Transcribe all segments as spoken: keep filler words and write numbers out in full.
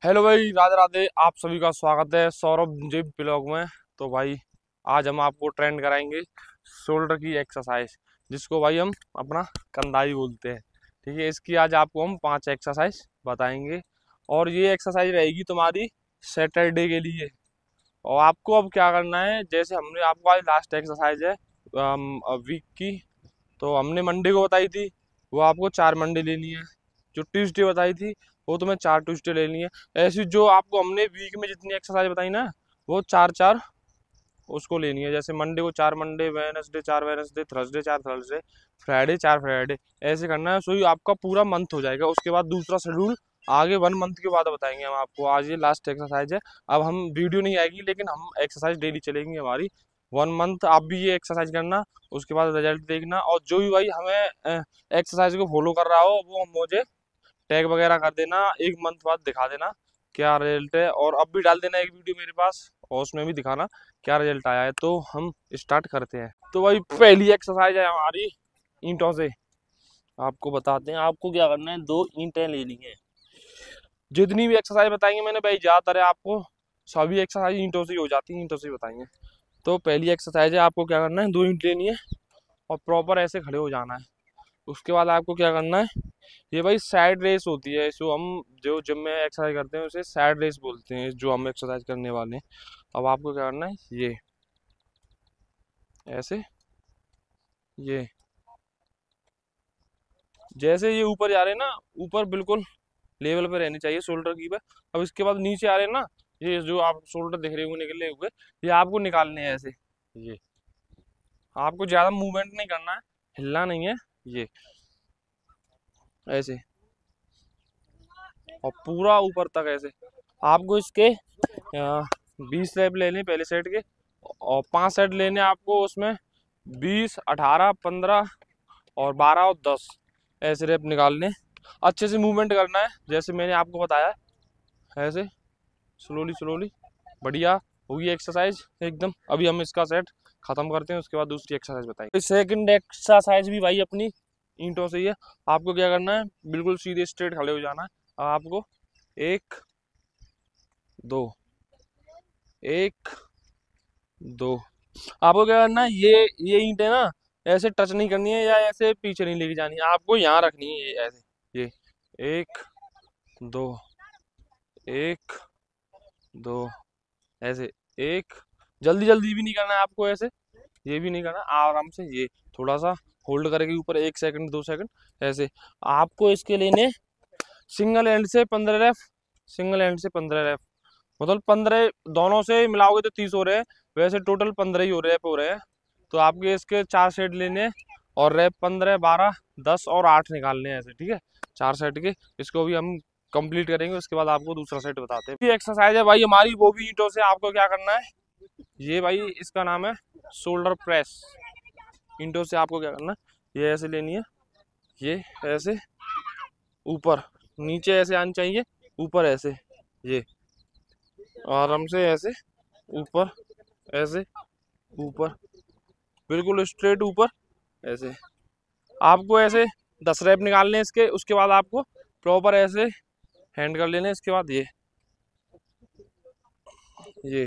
Hello भाई, राधे राधे। आप सभी का स्वागत है सौरभ जिम ब्लॉग में। तो भाई आज हम आपको ट्रेंड कराएंगे शोल्डर की एक्सरसाइज, जिसको भाई हम अपना कंधाई बोलते हैं। ठीक है, इसकी आज आपको हम पांच एक्सरसाइज बताएंगे और ये एक्सरसाइज रहेगी तुम्हारी सैटरडे के लिए। और आपको अब क्या करना है, जैसे हमने आपको आज लास्ट एक्सरसाइज है वीक की, तो हमने मंडे को बताई थी, वो आपको चार मंडे लेनी है। जो ट्यूसडे बताई थी वो तुम्हें चार ट्यूसडे लेनी है। ऐसी जो आपको हमने वीक में जितनी एक्सरसाइज बताई ना, वो चार चार उसको लेनी है। जैसे मंडे को चार मंडे, वेडनेसडे चार वेडनेसडे, थर्सडे चार थर्सडे, फ्राइडे चार फ्राइडे, ऐसे करना है। सो ही आपका पूरा मंथ हो जाएगा। उसके बाद दूसरा शेड्यूल आगे वन मंथ के बाद बताएंगे हम आपको। आज ये लास्ट एक्सरसाइज है। अब हम वीडियो नहीं आएगी, लेकिन हम एक्सरसाइज डेली चलेंगी हमारी वन मंथ। आप भी ये एक्सरसाइज करना, उसके बाद रिजल्ट देखना। और जो भी भाई हमें एक्सरसाइज को फॉलो कर रहा हो, वो मुझे टैग वगैरह कर देना, एक मंथ बाद दिखा देना क्या रिजल्ट है। और अब भी डाल देना एक वीडियो मेरे पास, और उसमें भी दिखाना क्या रिजल्ट आया है। तो हम स्टार्ट करते हैं। तो भाई पहली एक्सरसाइज है हमारी ईंटों से। आपको बताते हैं आपको क्या करना है। दो ईंटें लेनी है। जितनी भी एक्सरसाइज बताएंगे मैंने भाई, ज्यादातर है आपको सभी एक्सरसाइज ईंटों से ही हो जाती है, ईंटों से ही बताएंगे। तो पहली एक्सरसाइज है, आपको क्या करना है, दो ईंट लेनी है और प्रॉपर ऐसे खड़े हो जाना है। उसके बाद आपको क्या करना है, ये भाई साइड रेस होती है। इसको हम जो जिम में एक्सरसाइज करते हैं उसे साइड रेस बोलते हैं, जो हम एक्सरसाइज करने वाले हैं। अब आपको क्या करना है, ये ऐसे, ये जैसे ये ऊपर जा रहे हैं ना, ऊपर बिल्कुल लेवल पे रहनी चाहिए शोल्डर की पे। अब इसके बाद नीचे आ रहे हैं ना, ये जो आप शोल्डर दिख रहे होंगे निकले हुए, ये आपको निकालने हैं ऐसे। ये आपको ज्यादा मूवमेंट नहीं करना है, हिलना नहीं है, ये ऐसे, और पूरा ऊपर तक ऐसे। आपको इसके बीस रैप लेने पहले सेट के, और पांच सेट लेने आपको उसमें बीस, अठारह, पंद्रह और बारह और दस ऐसे रैप निकालने। अच्छे से मूवमेंट करना है जैसे मैंने आपको बताया, ऐसे स्लोली स्लोली। बढ़िया होगी एक्सरसाइज एकदम। अभी हम इसका सेट खत्म करते हैं, उसके बाद दूसरी एक्सरसाइज बताएंगे। सेकंड एक्सरसाइज भी भाई अपनी ईंटों से ही है। आपको क्या करना है, बिल्कुल सीधे स्ट्रेट खड़े हो जाना है। अब आपको एक दो, एक दो, आपको क्या करना है, ये ये ईंट है ना, ऐसे टच नहीं करनी है या ऐसे पीछे नहीं लेके जानी है, आपको यहाँ रखनी है ये ऐसे। ये एक दो, एक दो, ऐसे एक। जल्दी जल्दी भी नहीं करना है आपको ऐसे, ये भी नहीं करना, आराम से। ये थोड़ा सा होल्ड करके ऊपर एक सेकंड दो सेकंड ऐसे। आपको इसके लेने सिंगल एंड से पंद्रह रेफ, सिंगल एंड से पंद्रह रेफ, मतलब पंद्रह दोनों से मिलाओगे तो तीस हो रहे हैं। वैसे टोटल पंद्रह ही हो रहे हो रहे हैं। तो आपके इसके चार सेट लेने हैं, और रैप पंद्रह, बारह, दस और आठ निकालने हैं ऐसे। ठीक है, चार सेट के। इसको भी हम कंप्लीट करेंगे, उसके बाद आपको दूसरा सेट बताते हैं। ये एक्सरसाइज है भाई हमारी, वो भी ईंटों से। आपको क्या करना है, ये भाई इसका नाम है शोल्डर प्रेस। ईंटों से आपको क्या करना है, ये ऐसे लेनी है, ये ऐसे ऊपर, नीचे ऐसे आनी चाहिए, ऊपर ऐसे, ये आराम से ऐसे ऊपर, ऐसे ऊपर, बिल्कुल स्ट्रेट ऊपर ऐसे। आपको ऐसे दस रैप निकालने हैं इसके। उसके बाद आपको प्रॉपर ऐसे हैंड कर लेने। इसके बाद ये ये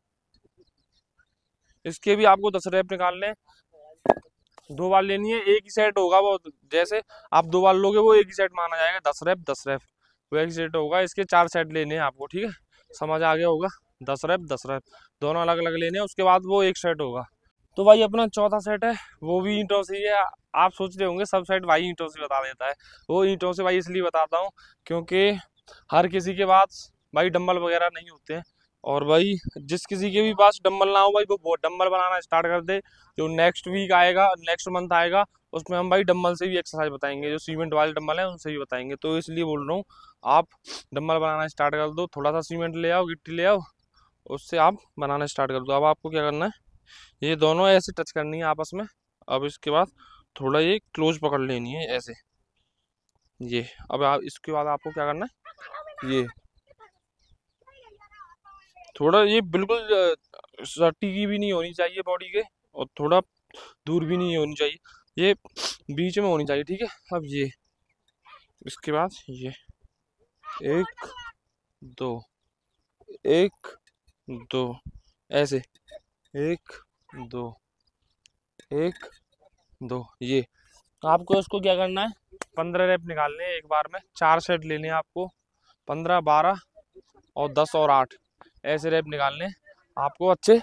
इसके भी आपको दस रैप निकालने हैं। दो बार लेनी है, एक ही सेट होगा वो। जैसे आप दो बार लोगे वो एक ही सेट माना जाएगा। दस रैप दस रैप, वो एक सेट होगा। इसके चार सेट लेने हैं आपको। ठीक है, समझ आ गया होगा। दस रैप दस रैप दोनों अलग अलग लेने हैं, उसके बाद वो एक सेट होगा। तो भाई अपना चौथा सेट है, वो भी ईंटों से ही है। आप सोच रहे होंगे सब सेट भाई ईंटों से बता देता है। वो ईंटों से भाई इसलिए बताता हूँ क्योंकि हर किसी के पास भाई डंबल वगैरह नहीं होते हैं। और भाई जिस किसी के भी पास डंबल ना हो भाई, वो डंबल बनाना स्टार्ट कर दे। जो नेक्स्ट वीक आएगा, नेक्स्ट मंथ आएगा, उसमें हम भाई डंबल से भी एक्सरसाइज बताएंगे। जो सीमेंट वाले डंबल है उनसे भी बताएंगे। तो इसलिए बोल रहा हूँ, आप डंबल बनाना स्टार्ट कर दो। थोड़ा सा सीमेंट ले आओ, गिट्टी ले आओ, उससे आप बनाना स्टार्ट कर दो। अब आपको क्या करना है, ये दोनों ऐसे टच करनी है आपस में। अब इसके बाद थोड़ा ये क्लोज पकड़ लेनी है ऐसे, ये। अब आप इसके बाद आपको क्या करना है, ये थोड़ा, ये बिल्कुल अ, सट्टी की भी नहीं होनी चाहिए बॉडी के, और थोड़ा दूर भी नहीं होनी चाहिए, ये बीच में होनी चाहिए। ठीक है, अब ये इसके बाद ये एक दो, एक दो, ऐसे एक दो, एक दो। ये आपको इसको क्या करना है, पंद्रह रेप निकालने हैं एक बार में। चार सेट लेने हैं आपको, पंद्रह, बारह और दस और आठ, ऐसे रेप निकालने हैं आपको। अच्छे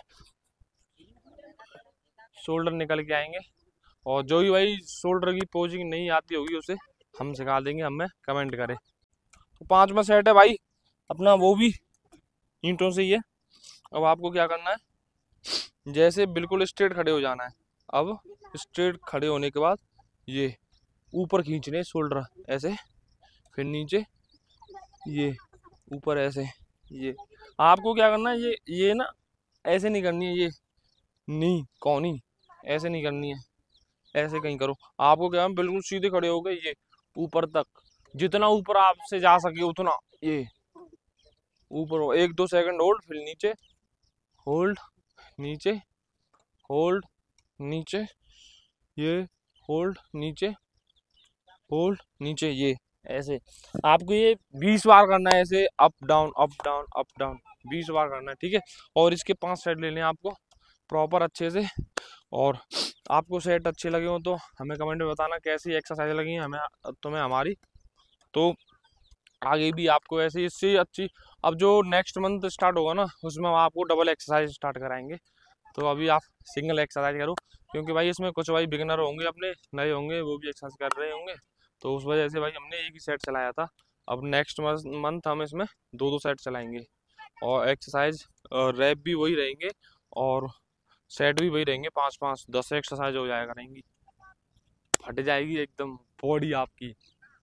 शोल्डर निकल के आएंगे। और जो भी भाई शोल्डर की पोजिंग नहीं आती होगी उसे हम सिखा देंगे, हमें कमेंट करें। तो पांचवा सेट है भाई अपना, वो भी ईंटों से ही है। अब आपको क्या करना है, जैसे बिल्कुल स्ट्रेट खड़े हो जाना है। अब स्ट्रेट खड़े होने के बाद ये ऊपर खींचने शोल्डर ऐसे, फिर नीचे, ये ऊपर ऐसे। ये आपको क्या करना है, ये ये ना ऐसे नहीं करनी है, ये नी कौनी ऐसे नहीं करनी है, ऐसे कहीं करो। आपको क्या है, बिल्कुल सीधे खड़े हो गए, ये ऊपर तक, जितना ऊपर आपसे जा सके उतना। ये ऊपर एक दो सेकंड होल्ड, फिर नीचे, होल्ड, नीचे, होल्ड, नीचे, ये होल्ड, नीचे, होल्ड, नीचे, ये ऐसे। आपको ये बीस बार करना है, ऐसे up down up down up down, बीस बार करना है, ठीक है। और इसके पांच सेट लेने हैं आपको प्रॉपर अच्छे से। और आपको सेट अच्छे लगे हो तो हमें कमेंट में बताना कैसी एक्सरसाइज लगी है हमें तुम्हें हमारी। तो आगे भी आपको ऐसी इससे अच्छी, अब जो नेक्स्ट मंथ स्टार्ट होगा ना उसमें हम आपको डबल एक्सरसाइज स्टार्ट कराएंगे। तो अभी आप सिंगल एक्सरसाइज करो, क्योंकि भाई इसमें कुछ भाई बिगिनर होंगे अपने नए होंगे, वो भी एक्सरसाइज कर रहे होंगे। तो उस वजह से भाई हमने एक ही सेट चलाया था। अब नेक्स्ट मंथ हम इसमें दो दो सेट चलाएंगे। और एक्सरसाइज रैप भी वही रहेंगे और सेट भी वही रहेंगे, पाँच पाँच दस एक्सरसाइज हो जाया करेंगी। फट जाएगी एकदम बॉडी आपकी।